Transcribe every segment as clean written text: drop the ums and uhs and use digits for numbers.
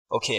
โอเค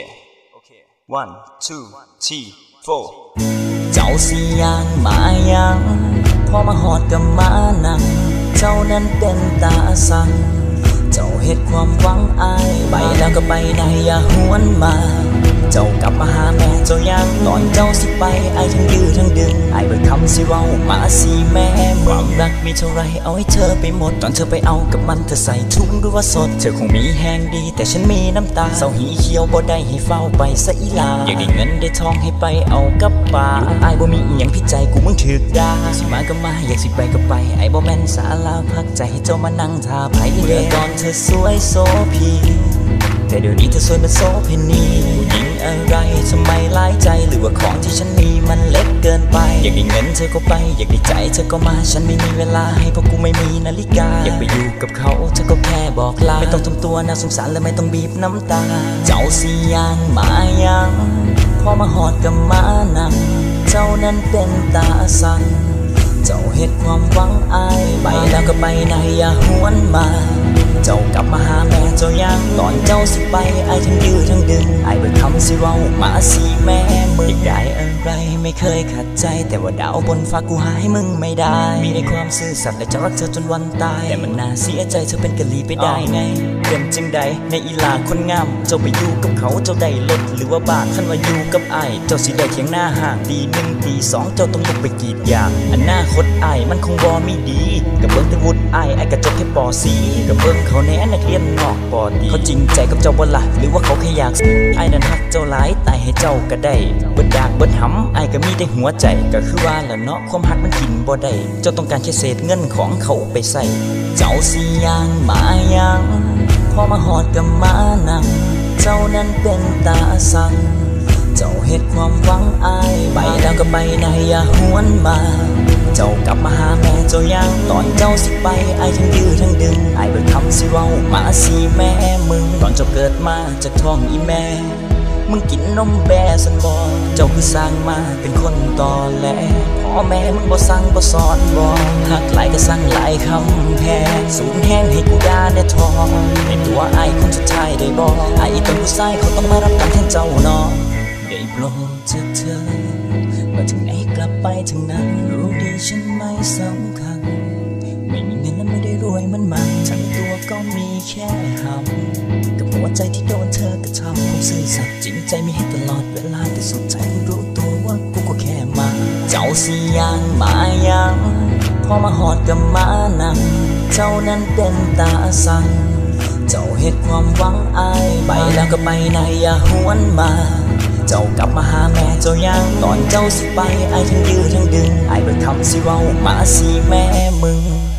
one two three four เจ้าสิยังมายังพอมาหอดกับมานั่งเจ้านั้นเป็นตาสั่งเจ้าเฮ็ดความหวังอายไปแล้วก็ไปไหนอย่าหวนมาเจ้ากลับมาหาแม่เจ้ายังตอนเจ้าสิไปไอ้ทั้งยื้อทั้งดึงไอ้เบิดคำสิเว้ามาสิแม่ความรักมีเท่าไรเอาให้เธอไปหมดตอนเธอไปเอากับมันเธอใส่ถุงหรือว่าสดเธอคงมีแหงดีแต่ฉันมีน้ำตาเศร้าหีเขียวบ่ได้ให้เฝ้าไปซะอีลาอยากได้เงินได้ทองให้ไปเอากับป่าไอ้บ่มีอีหยังพิจัยกูมึงถึกด่าสิมาก็มาอยากสิไปก็ไปไอ้บ่แม่นศาลาพักใจให้เจ้ามานั่งท่าไผเมื่อก่อนเธอสวยโสพีแต่เดี๋ยวนี้เธอสวยเป็นโสเพณีผู้หญิงอะไรทำไมหลายใจหรือว่าของที่ฉันมีมันเล็กเกินไปอยากได้เงินเธอก็ไปอยากได้ใจเธอก็มาฉันไม่มีเวลาให้เพราะกูไม่มีนาฬิกาอยากไปอยู่กับเขาเธอก็แค่บอกลาไม่ต้องทำตัวน่าสงสารและไม่ต้องบีบน้ำตาเจ้าสิยังมายังพอมาหอดกับมานั่งเจ้านั้นเป็นตาสั่งเจ้าเฮ็ดความหวังอายไปแล้วก็ไปไหนอย่าหวนมาเจ้ากลับมาหาแม่เจ้ายังตอนเจ้าสิไปไอ้ทั้งยื้อทั้งดึงไอ้เบิดคำสิเว้ามาสิแม่มึงอยากได้อะไรไม่เคยขัดใจแต่ว่าดาวบนฟ้ากูหายมึงไม่ได้มีในความซื่อสัตย์และจะรักเธอจนวันตายแต่มันน่าเสียใจเธอเป็นกะลีไปได้ไงเป็นจึงใดในอีหลาคนงามเจ้าไปอยู่กับเขาเจ้าได้รถหรือว่าบ้านคันว่าอยู่กับไอ้เจ้าสิได้เถียงหน้าห่างตีหนึ่งตีสองเจ้าต้องลุกไปกรีดยางอนาคตไอ้มันคงบ่มีดีกับเบิ้งแต่วุฒิไอ้กระจกแค่ปอสีกับเบิ้งเขาแน่นักเรียนนอกปอดีเขาจริงใจกับเจ้าบ่ล่ะหรือว่าเขาแค่อยากไอ้นั้นฮักเจ้าหลายตายให้เจ้าก็ได้เบิดดากเบิดหำไอ้ก็มีแต่หัวใจก็คือว่าละเนาะความฮักมันกินบ่ได้เจ้าต้องการแค่เศษเงินของเขาไปใส่เจ้าสิยังมายังพอมาหอดกับมานั่งเจ้านั้นเป็นตาสั่งเจ้าเฮ็ดความหวังอายไปแล้วก็ไปไหนอย่าหวนมาเจ้ากลับมาหาแม่เจ้ายังตอนเจ้าสิไปไอ้ทั้งยื้อทั้งดึงไอ้เบิดคำสิเว้ามาสิแม่มึงตอนเจ้าเกิดมาจากท้องอีแม่มึงกินนมแบสันบ่เจ้าคือสร้างมาเป็นคนตอแหลพ่อแม่มึงบ่สั่งบ่สอนบ่หักหลายก็สั่งหลายคำแพ้สูญแห้งให้กูด่าแน่ทองในตัวไอ้คนสุดท้ายได้บ่ไอ้เป็นผู้ชายเขาต้องมารับกรรมแทนเจ้าเนาะได้โปรดเธอมาถึงไหนกลับไปถึงนั้นรู้ดีฉันไม่สำคัญไม่มีเงินและไม่ได้รวยมันมันทั้งตัวก็มีแค่หำกับหัวใจที่โดนเธอกระทำผมซื่อสัตย์จริงใจมีให้ตลอดเวลาแต่สุดท้ายรู้ตัวว่ากูก็แค่มาเจ้าสิยังมายังพอมาหอดกับมานั่งเจ้านั้นเป็นตาสั่งเจ้าเฮ็ดความหวังอายไปแล้วก็ไปไหนอย่าหวนมาเจ้ากลับมาหาแม่เจ้ายังตอนเจ้าสิไปไอ้ทั้งยื้อทั้งดึงไอ้เบิดคำสิเว้ามาสิแม่มึง